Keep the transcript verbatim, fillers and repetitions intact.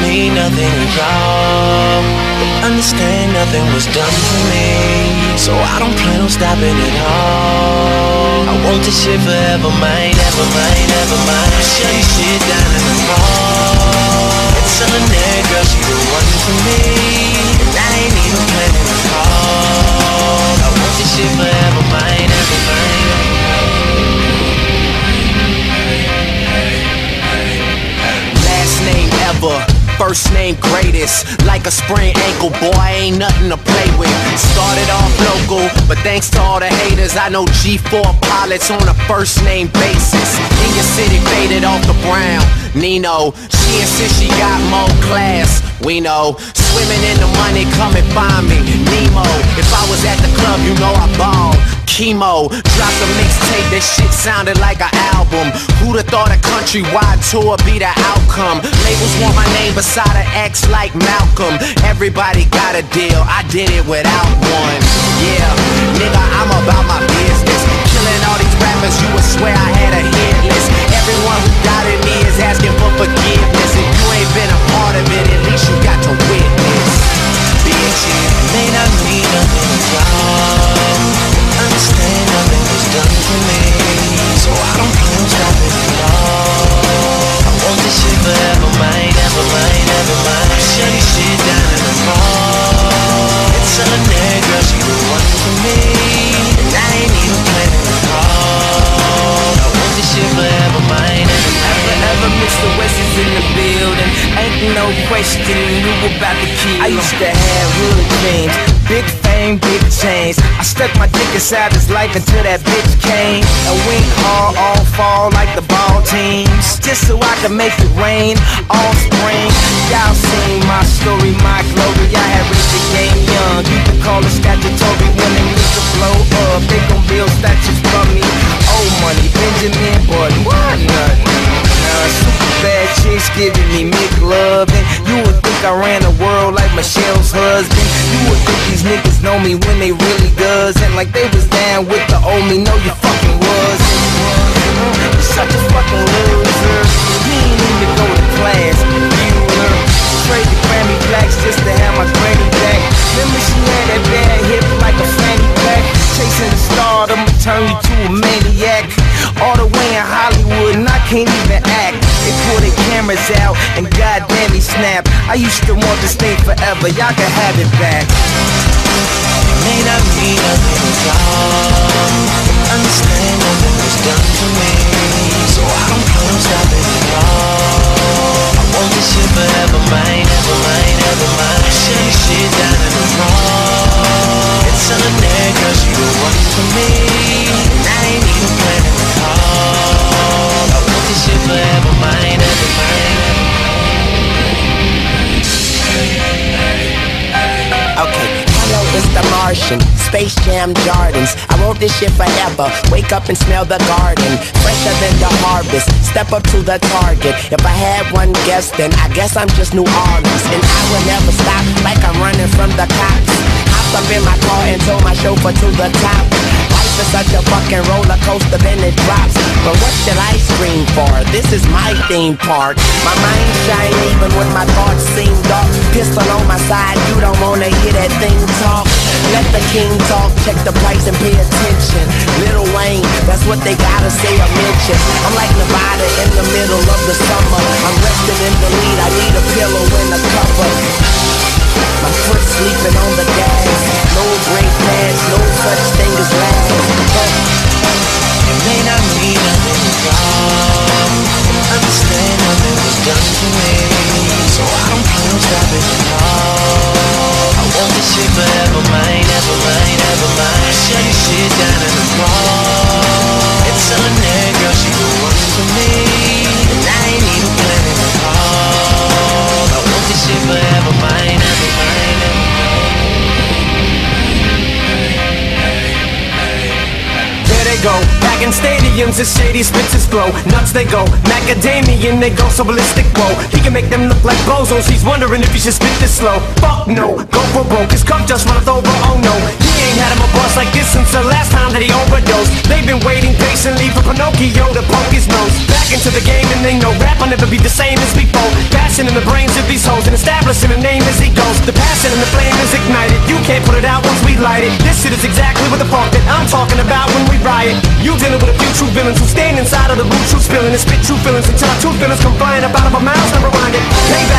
mean nothing at all, but understand nothing was done for me, so I don't plan on stopping at all. I want this shit forever, mine, ever mine, ever mine. Shut this shit down in the mall. It's something there, girl, she the one for me, and I ain't even planning to call. I want this shit forever, mine, ever mine. Last name ever, first name greatest. Like a sprained ankle, boy, ain't nothing to play with. Started off local, but thanks to all the haters, I know G four pilots on a first name basis. In your city, faded off the brown. Nino, she insists she got more class. We know, swimming in the money, come and find me. Nemo, if I was at the club, you know I balled. Chemo, dropped a mixtape, that shit sounded like an album. Who'da thought a countrywide tour be the outcome? Labels want my name beside an X like Malcolm. Everybody got a deal, I did it without one. Yeah, nigga, I'm about my business. Killing all these rappers, you would swear I had a hit list. Everyone who doubted me is asking for forgiveness. If you ain't been a part of it, at least you got to witness. Bitch, it may not mean nothing at all, understand nothing was done for me, so I don't plan on stopping at all. I want this shit forever, mine, ever mine, ever mine. Shut this shit down in the mall. It's something there, girl, she the one for me, and I ain't even planning to call. I want this shit forever, mine, ever mine. Ever, ever Mister West is in the building, ain't no question who about to kill. I used to have hood dreams, big fame, big chains. I stuck my dick inside his life until that bitch came. A wink hard, all fall like the ball teams, just so I could make it rain all spring. Y'all seen my story, my glory. I had reached the game young. You can call it statutory when they need to blow up. They gon' build statues for me. Old money, Benjamin Button, why nothing? Nah, super bad chicks giving me McLovin'. You would think I ran the world like Michelle's husband. You would think these niggas know me when they really doesn't. Like they was down with the old me, no you fucking wasn't. You're such a fucking loser. You ain't even go to class, Bueller. Trade the Grammy blacks just to have my granny back. Remember she had that bad hip like a fanny pack. Chasing the star, I'ma turn you to a maniac. All the way in Hollywood and I can't even act. They pull their cameras out and goddamn he snap. I used to want this thing forever, y'all can have it back. It may not mean nothing at all, understand nothing was done for me, so I don't plan on stopping at all. I want this shit forever, mine, ever mine, ever mine. Shut this shit down in the mall. It's something there, girl, she the one for me, and I ain't even planning to call. I want this shit forever, mine, ever mine, ever mine. Okay, hello, it's the Martian, Space Jam Jordans. I want this shit forever, wake up and smell the garden. Fresher than the harvest, step up to the target. If I had one guess, then I guess I'm just New Orleans. And I will never stop, like I'm running from the cops. Hopped up in my car and told my chauffeur to the top. Life is such a fucking roller coaster, then it drops. But what should I scream for? This is my theme park. My mind shine even when my thoughts seem dark. Pistol on my side, you don't wanna hear that thing talk. Let the king talk, check the price and pay attention. Lil Wayne, that's what they gotta say or mention. I'm like Nevada in the middle of the summer. I'm resting in the lead, I need a pillow and a cover. My foot sleeping on the gas. No brake pads, no such thing as last. It may not mean nothing at all, understand nothing was done for me, so I don't plan on stopping at all. I want this shit forever, mine, ever mine, ever mine. Shut this shit down in the mall. It's something there, girl, she the one for me, and I ain't even planning to call. I want this shit forever, mine, ever mine, ever mine. There they go, back in stadiums, as shady spitches flow. Nuts they go, macadamian, they go so ballistic, whoa. He can make them look like bozos, he's wondering if he should spit this slow. Fuck no, go for broke, his cup just runneth over, oh no. He ain't had him a boss like this since the last time that he overdosed. They've been waiting patiently for Pinocchio to poke his nose back into the game, and they know rap will never be the same as before. Pass blasting in the brains of these hoes and establishing a name as he goes. The passion and the flame is ignited. You can't put it out once we light it. This shit is exactly what the funk that I'm talking about when we riot. You dealing with a few true villains who stand inside of the root, true spilling and spit true feelings until our true feelings come flying up out of our mouths and rewind it. Payback